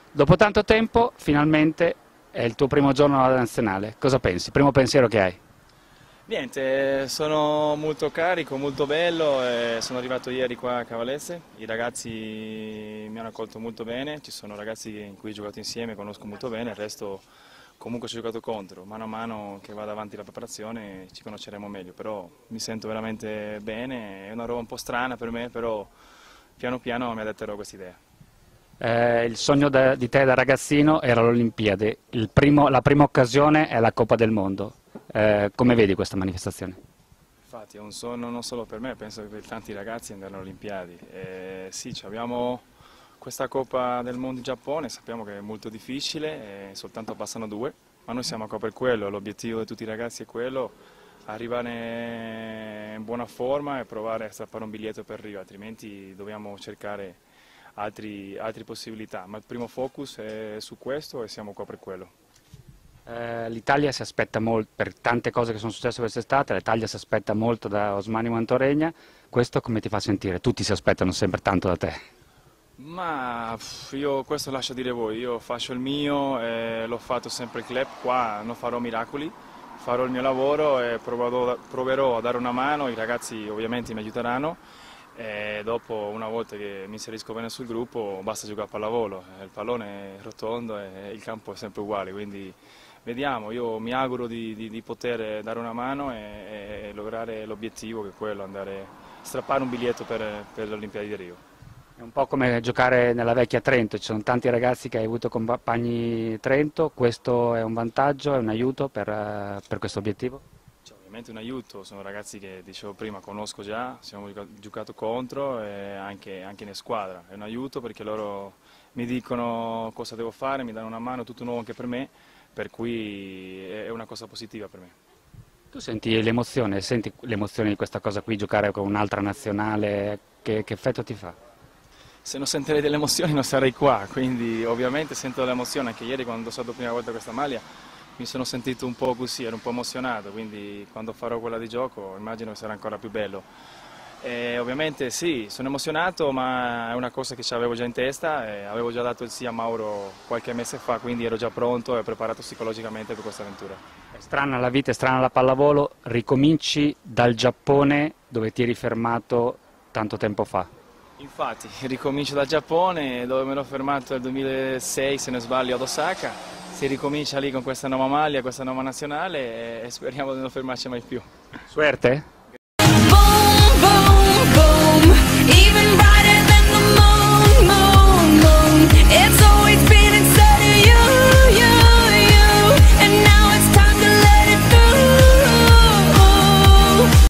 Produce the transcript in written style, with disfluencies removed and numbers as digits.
Dopo tanto tempo, finalmente è il tuo primo giorno alla nazionale. Cosa pensi? Primo pensiero che hai? Niente, sono molto carico, molto bello, sono arrivato ieri qua a Cavalese, i ragazzi mi hanno accolto molto bene, ci sono ragazzi in cui ho giocato insieme, conosco molto bene, il resto comunque ci ho giocato contro, mano a mano che vada avanti la preparazione ci conosceremo meglio, però mi sento veramente bene, è una roba un po' strana per me, però piano piano mi adatterò a questa idea. Il sogno di te da ragazzino era l'Olimpiade, la prima occasione è la Coppa del Mondo. Come vedi questa manifestazione? Infatti è un sogno non solo per me, penso che per tanti ragazzi andare alle Olimpiadi. Sì, abbiamo questa Coppa del Mondo in Giappone, sappiamo che è molto difficile, soltanto passano due, ma noi siamo qua per quello, l'obiettivo di tutti i ragazzi è quello, arrivare in buona forma e provare a strappare un biglietto per Rio, altrimenti dobbiamo cercare altre possibilità, ma il primo focus è su questo e siamo qua per quello. L'Italia si aspetta molto, per tante cose che sono successe quest'estate, l'Italia si aspetta molto da Osmani Mantoregna, questo come ti fa sentire? Tutti si aspettano sempre tanto da te. Ma io questo lascio dire voi, io faccio il mio, l'ho fatto sempre il club, qua non farò miracoli, farò il mio lavoro e proverò a dare una mano, i ragazzi ovviamente mi aiuteranno e dopo una volta che mi inserisco bene sul gruppo basta giocare a pallavolo, il pallone è rotondo e il campo è sempre uguale, quindi vediamo, io mi auguro di poter dare una mano e lograre l'obiettivo che è quello, andare a strappare un biglietto per le Olimpiadi di Rio. È un po' come giocare nella vecchia Trento, ci sono tanti ragazzi che hai avuto compagni Trento, questo è un vantaggio, è un aiuto per questo obiettivo? C'è ovviamente un aiuto, sono ragazzi che dicevo prima conosco già, abbiamo giocato contro e anche in squadra, è un aiuto perché loro mi dicono cosa devo fare, mi danno una mano, tutto nuovo anche per me, per cui è una cosa positiva per me. Tu senti l'emozione di questa cosa qui, giocare con un'altra nazionale, che effetto ti fa? Se non sentirei delle emozioni non sarei qua, quindi ovviamente sento dell'emozione, anche ieri quando ho indossato la prima volta questa maglia mi sono sentito un po' così, ero un po' emozionato, quindi quando farò quella di gioco immagino che sarà ancora più bello. E ovviamente sì, sono emozionato, ma è una cosa che avevo già in testa, e avevo già dato il sì a Mauro qualche mese fa, quindi ero già pronto e preparato psicologicamente per questa avventura. È strana la vita, è strana la pallavolo, ricominci dal Giappone dove ti eri fermato tanto tempo fa. Infatti, ricomincio dal Giappone, dove mi ero fermato nel 2006, se non sbaglio, ad Osaka. Si ricomincia lì con questa nuova maglia, questa nuova nazionale e speriamo di non fermarci mai più. Suerte?